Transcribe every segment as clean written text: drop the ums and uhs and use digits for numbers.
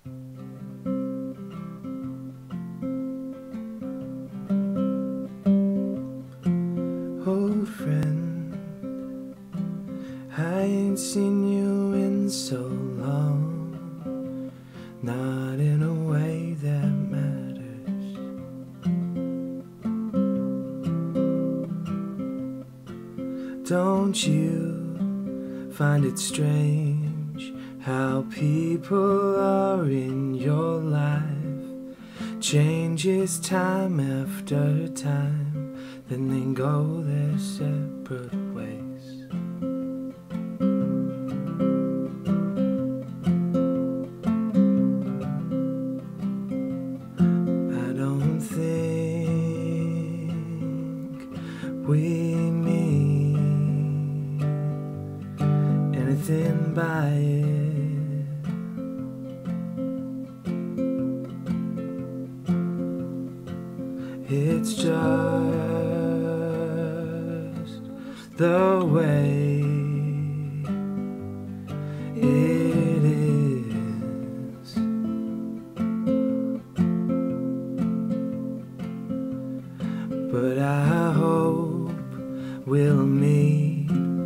Old friend, I ain't seen you in so long, not in a way that matters. Don't you find it strange how people are in your life? Changes time after time, then they go their separate ways. I don't think we mean anything by it. It's just the way it is. But I hope we'll meet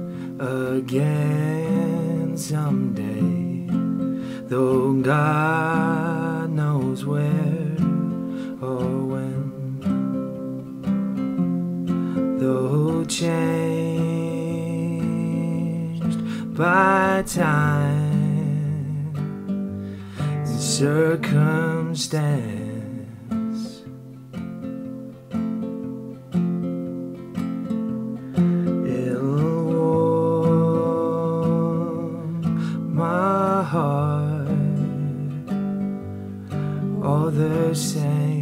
again someday, though God knows where or when. Though changed by time and circumstance, it'll warm my heart all the same.